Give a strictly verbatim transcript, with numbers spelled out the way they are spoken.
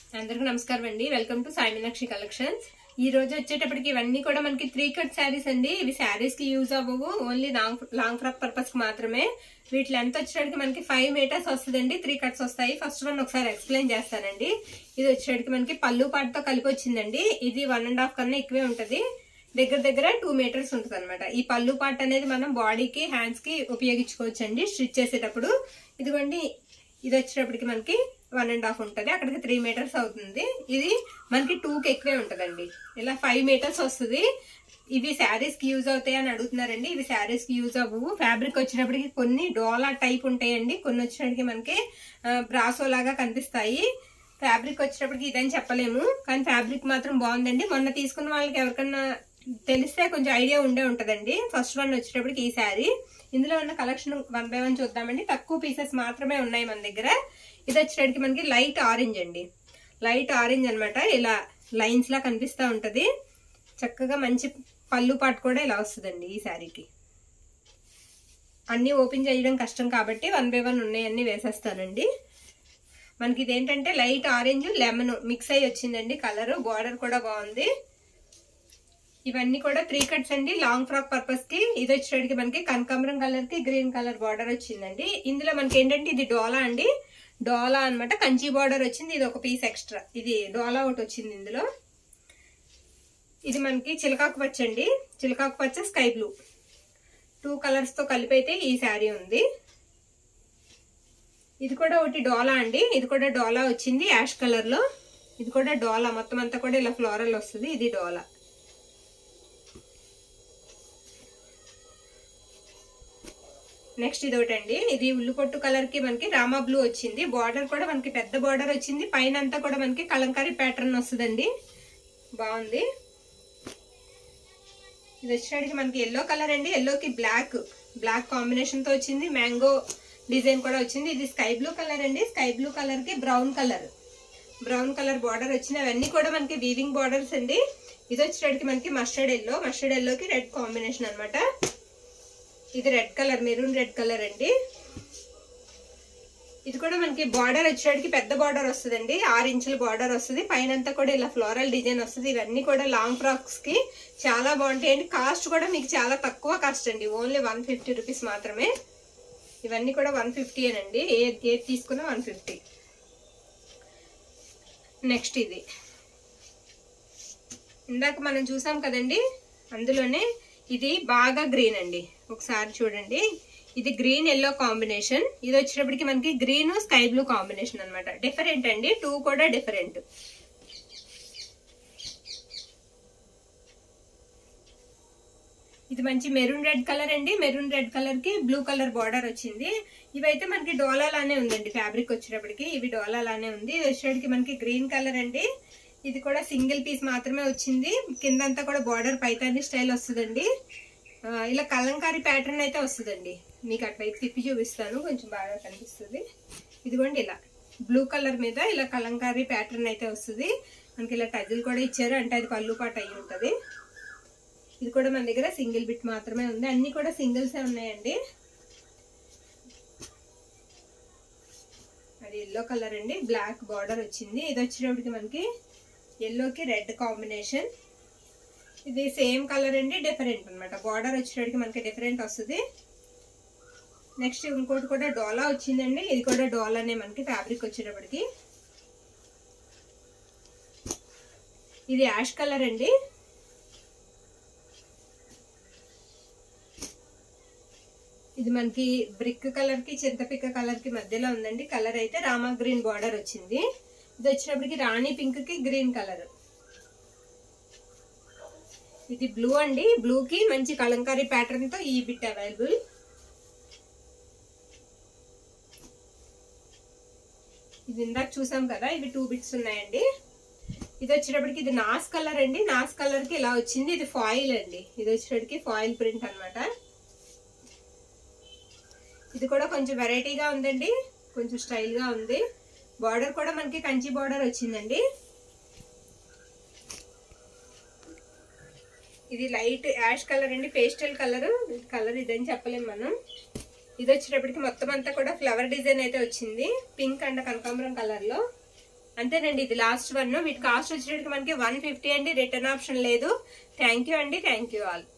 అందరికీ నమస్కారం అండి. Welcome to Sai Meenakshi collections. ఈ రోజు వచ్చేటప్పటికి ఇవన్నీ కూడా మనకి త్రీ కట్ శారీస్ అండి. ఇవి శారీస్ కి యూజ్ అవ్వవు, only long long frock purpose కి మాత్రమే. వీటి లెంత్ వచ్చేటప్పటికి మనకి ఫైవ్ మీటర్స్ వస్తుందండి. త్రీ కట్స్ వస్తాయి. ఫస్ట్ వన్ ఒకసారి ఎక్స్ప్లెయిన్ చేస్తానండి. ఇది వచ్చేటప్పటికి మనకి పళ్ళు పాటుతో కలిపి వచ్చిందండి. ఇది వన్ అండ్ హాఫ్ కన్నా ఎక్కువే ఉంటది. దగ్గర దగ్గర టూ మీటర్స్ ఉంటుంది అనమాట. ఈ పళ్ళు పార్ట్ అనేది మనం బాడీకి హ్యాండ్స్ కి ఉపయోగించుకోవచ్చు అండి స్టిచ్ చేసేటప్పుడు. ఇదిగోండి, ఇది వచ్చేటప్పటికి మనకి వన్ అండ్ హాఫ్ ఉంటుంది, అక్కడికి త్రీ మీటర్స్ అవుతుంది. ఇది మనకి టూకి ఎక్కువే ఉంటుందండి. ఇలా ఫైవ్ మీటర్స్ వస్తుంది. ఇవి శారీస్ కి యూజ్ అవుతాయి అని అడుగుతున్నారండి. ఇవి శారీస్ కి యూజ్ అవ్వవు. ఫ్యాబ్రిక్ వచ్చేటప్పటికి కొన్ని డోలా టైప్ ఉంటాయండి, కొన్ని వచ్చేటప్పటికి మనకి బ్రాసో లాగా కనిపిస్తాయి. ఫ్యాబ్రిక్ వచ్చేటప్పటికి ఇదని చెప్పలేము, కానీ ఫ్యాబ్రిక్ మాత్రం బాగుందండి. మొన్న తీసుకున్న వాళ్ళకి ఎవరికన్నా తెలిస్తే కొంచెం ఐడియా ఉండే ఉంటదండి. ఫస్ట్ వన్ వచ్చేటప్పటికి ఈ శారీ. ఇందులో ఉన్న కలెక్షన్ వన్ బై వన్ చూద్దామండి. తక్కువ పీసెస్ మాత్రమే ఉన్నాయి మన దగ్గర. ఇది వచ్చేటప్పటికి మనకి లైట్ ఆరెంజ్ అండి. లైట్ ఆరెంజ్ అనమాట. ఇలా లైన్స్ లా కనిపిస్తా ఉంటది. చక్కగా మంచి పళ్ళు పాటు కూడా ఇలా వస్తుందండి ఈ శారీకి. అన్ని ఓపెన్ చేయడం కష్టం కాబట్టి వన్ బై వన్ ఉన్నాయన్నీ వేసేస్తానండి. మనకి ఇదేంటంటే లైట్ ఆరెంజ్ లెమన్ మిక్స్ అయ్యి వచ్చిందండి కలర్. బార్డర్ కూడా బాగుంది. ఇవన్నీ కూడా త్రీ కట్స్ అండి, లాంగ్ ఫ్రాక్ పర్పస్ కి. ఇది వచ్చేటికి మనకి కనకాంబరం కలర్ కి గ్రీన్ కలర్ బార్డర్ వచ్చిందండి. ఇందులో మనకి ఏంటంటే ఇది డోలా అండి. డోలా అనమాట. కంచి బార్డర్ వచ్చింది. ఇది ఒక పీస్ ఎక్స్ట్రా. ఇది డోలా ఒకటి వచ్చింది ఇందులో. ఇది మనకి చిలకాకు పచ్చ అండి. చిలకాకు పచ్చ స్కై బ్లూ టూ కలర్స్ తో కలిపి అయితే ఈ శారీ ఉంది. ఇది కూడా ఒకటి డోలా అండి. ఇది కూడా డోలా వచ్చింది యాష్ కలర్ లో. ఇది కూడా డోలా, మొత్తం అంతా కూడా ఇలా ఫ్లోరల్ వస్తుంది. ఇది డోలా. నెక్స్ట్ ఇది ఒకటి అండి. ఇది ఉల్లు పొట్టు కలర్ కి మనకి రామా బ్లూ వచ్చింది. బార్డర్ కూడా మనకి పెద్ద బార్డర్ వచ్చింది. పైన అంతా కూడా మనకి కలంకారీ ప్యాటర్న్ వస్తుందండి. బాగుంది. ఇది వచ్చేటికి మనకి ఎల్లో కలర్ అండి. ఎల్లోకి బ్లాక్ బ్లాక్ కాంబినేషన్ తో వచ్చింది. మ్యాంగో డిజైన్ కూడా వచ్చింది. ఇది స్కై బ్లూ కలర్ అండి. స్కై బ్లూ కలర్ కి brown colour brown colour border వచ్చింది. అవన్నీ కూడా మనకి వీవింగ్ బార్డర్స్ అండి. ఇది వచ్చేటికి మనకి మస్టర్డ్ ఎల్లో మస్టర్డ్ ఎల్లోకి రెడ్ కాంబినేషన్ అనమాట. ఇది red colour, maroon red colour అండి. ఇది కూడా మనకి బార్డర్ వచ్చేటికి పెద్ద బార్డర్ వస్తుందండి. ఆరు ఇంచుల బార్డర్ వస్తుంది. పైన అంతా కూడా ఇలా ఫ్లోరల్ డిజైన్ వస్తుంది. ఇవన్నీ కూడా లాంగ్ ఫ్రాక్స్ కి చాలా బాగుంటాయి అండి. కాస్ట్ కూడా మీకు చాలా తక్కువ కాస్ట్ అండి. ఓన్లీ వన్ ఫిఫ్టీ రూపీస్ మాత్రమే. ఇవన్నీ కూడా వన్ ఫిఫ్టీ అనండి. ఏది ఏది తీసుకున్నా వన్ ఫిఫ్టీ. నెక్స్ట్ ఇది ఇందాక మనం చూసాం కదండి, అందులోనే ఇది బాగా గ్రీన్ అండి. ఒకసారి చూడండి, ఇది గ్రీన్ ఎల్లో కాంబినేషన్. ఇది వచ్చేటప్పటికి మనకి గ్రీన్ స్కై బ్లూ కాంబినేషన్ అనమాట. డిఫరెంట్ అండి, టూ కూడా డిఫరెంట్. ఇది మంచి మెరూన్ రెడ్ కలర్ అండి. మెరూన్ రెడ్ కలర్ కి బ్లూ కలర్ బార్డర్ వచ్చింది. ఇవైతే మనకి డోలా లానే ఉందండి. ఫ్యాబ్రిక్ వచ్చేటప్పటికి ఇవి డోలా లానే ఉంది. ఇది వచ్చేటప్పటికి మనకి గ్రీన్ కలర్ అండి. ఇది కూడా సింగిల్ పీస్ మాత్రమే వచ్చింది. కిందంతా కూడా బార్డర్ పైతాని స్టైల్ వస్తుందండి. ఇలా కలంకారీ ప్యాటర్న్ అయితే వస్తుందండి. మీకు అటువైపు తిప్పి చూపిస్తాను, కొంచెం బాగా కనిపిస్తుంది. ఇదిగోండి, ఇలా బ్లూ కలర్ మీద ఇలా కలంకారీ ప్యాటర్న్ అయితే వస్తుంది. మనకి ఇలా టజులు కూడా ఇచ్చారు, అంటే అది పళ్ళు పాటు అయి ఉంటుంది. ఇది కూడా మన దగ్గర సింగిల్ బిట్ మాత్రమే ఉంది. అన్ని కూడా సింగిల్సే ఉన్నాయండి. అది ఎల్లో కలర్ అండి. బ్లాక్ బార్డర్ వచ్చింది. ఇది వచ్చేటప్పటికి మనకి ఎల్లోకి రెడ్ కాంబినేషన్. ఇది సేమ్ కలర్ అండి, డిఫరెంట్ అనమాట. బార్డర్ వచ్చేటప్పటికి మనకి డిఫరెంట్ వస్తుంది. నెక్స్ట్ ఇంకోటి కూడా డోలా వచ్చిందండి. ఇది కూడా డోలానే మనకి ఫ్యాబ్రిక్ వచ్చేటప్పటికి. ఇది యాష్ కలర్ అండి. ఇది మనకి బ్రిక్ కలర్ కి చింతపిక్క కలర్ కి మధ్యలో ఉందండి. కలర్ అయితే రామా గ్రీన్ బార్డర్ వచ్చింది. ఇది వచ్చేటప్పటికి రాణి పింక్ కి గ్రీన్ కలర్. ఇది బ్లూ అండి. బ్లూ కి మంచి కలంకారీ ప్యాటర్న్ తో ఈ బిట్ అవైలబుల్. ఇది ఇందాక చూసాం కదా, ఇవి టూ బిట్స్ ఉన్నాయండి. ఇది వచ్చేటప్పటికి ఇది నాస్ కలర్ అండి. నాస్ కలర్ కి ఇలా వచ్చింది. ఇది ఫాయిల్ అండి. ఇది వచ్చేటప్పటికి ఫాయిల్ ప్రింట్ అనమాట. ఇది కూడా కొంచెం వెరైటీగా ఉందండి, కొంచెం స్టైల్ గా ఉంది. బార్డర్ కూడా మనకి కంచి బార్డర్ వచ్చిందండి. ఇది లైట్ యాష్ కలర్ అండి, పేస్టల్ కలర్. కలర్ ఇదని చెప్పలేం మనం. ఇది వచ్చేటప్పటికి మొత్తం అంతా కూడా ఫ్లవర్ డిజైన్ అయితే వచ్చింది. పింక్ అండ్ కనకాంబరం కలర్ లో. అంతేనండి, ఇది లాస్ట్ వన్. వీటి కాస్ట్ వచ్చేటప్పటికి మనకి వన్ ఫిఫ్టీ అండి. రిటర్న్ ఆప్షన్ లేదు. థ్యాంక్ యూ అండి. Thank you all.